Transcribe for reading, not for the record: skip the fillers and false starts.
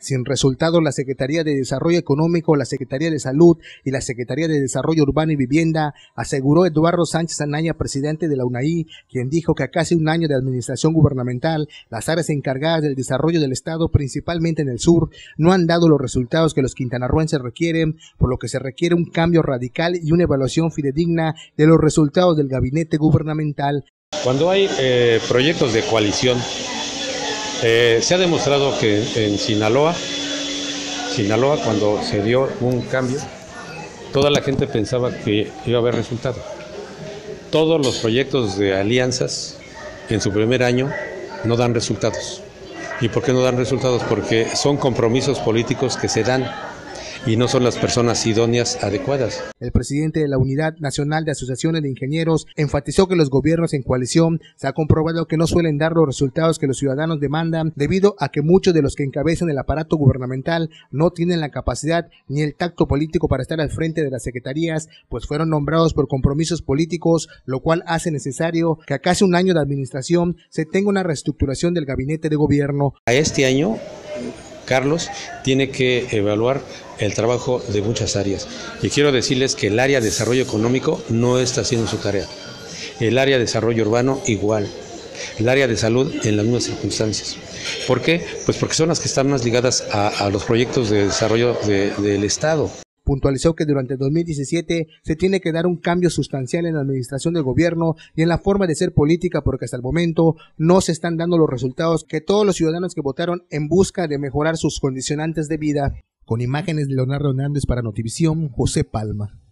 sin resultados la Secretaría de Desarrollo Económico, la Secretaría de Salud y la Secretaría de Desarrollo Urbano y Vivienda, aseguró Eduardo Sánchez Anaya, presidente de la UNAI, quien dijo que a casi un año de administración gubernamental, las áreas encargadas del desarrollo del Estado, principalmente en el sur, no han dado los resultados que los quintanarroenses requieren, por lo que se requiere un cambio radical y una evaluación fidedigna de los resultados del gabinete gubernamental. Cuando hay proyectos de coalición, se ha demostrado que en Sinaloa, cuando se dio un cambio, toda la gente pensaba que iba a haber resultado. Todos los proyectos de alianzas en su primer año no dan resultados. ¿Y por qué no dan resultados? Porque son compromisos políticos que se dan y no son las personas idóneas adecuadas. El presidente de la Unidad Nacional de Asociaciones de Ingenieros enfatizó que los gobiernos en coalición se ha comprobado que no suelen dar los resultados que los ciudadanos demandan, debido a que muchos de los que encabezan el aparato gubernamental no tienen la capacidad ni el tacto político para estar al frente de las secretarías, pues fueron nombrados por compromisos políticos, lo cual hace necesario que a casi un año de administración se tenga una reestructuración del gabinete de gobierno. A este año, Carlos tiene que evaluar el trabajo de muchas áreas. Y quiero decirles que el área de desarrollo económico no está haciendo su tarea. El área de desarrollo urbano igual. El área de salud en las mismas circunstancias. ¿Por qué? Pues porque son las que están más ligadas a los proyectos de desarrollo del Estado. Puntualizó que durante 2017 se tiene que dar un cambio sustancial en la administración del gobierno y en la forma de ser política, porque hasta el momento no se están dando los resultados que todos los ciudadanos que votaron en busca de mejorar sus condicionantes de vida. Con imágenes de Leonardo Hernández para Notivisión, José Palma.